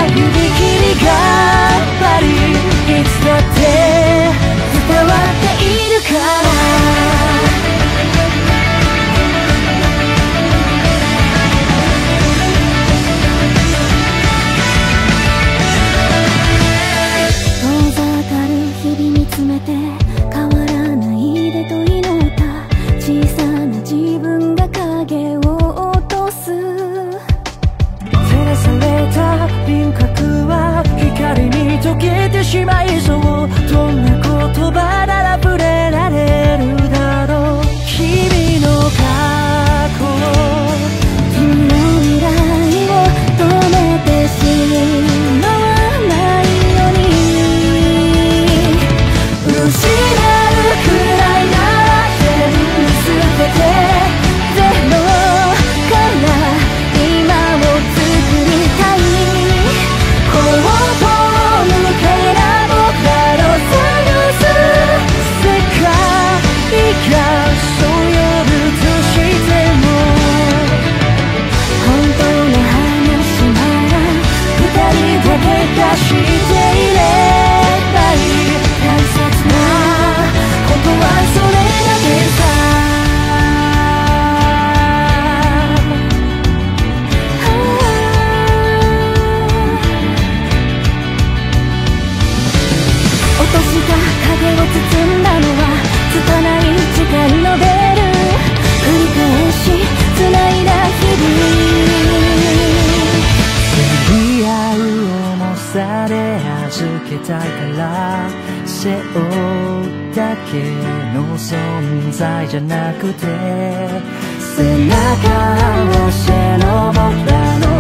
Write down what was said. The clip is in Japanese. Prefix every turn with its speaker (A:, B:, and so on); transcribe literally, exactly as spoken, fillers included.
A: 指切りがやっぱりいつだって伝わっているから遠ざかる日々見つめて変わらないでと祈った小さな自分が影を落とす照らされた輪郭は光に溶けてしまいそうどんな言葉なら触れられるだろう君の過去君の未来を止めてしまわないように失うくらいなら全部捨ててゼロから今を作りたい本当のけな僕らの探す世界がそう呼ぶとしても本当の話なら二人だけが知っていればいい大切なことはそれだけさ落とした影を包んだのは拙い誓いのベル繰り返し繋いだ日々競り合う重さで預けたいから背負うだけの存在じゃなくて背中合わせの僕らの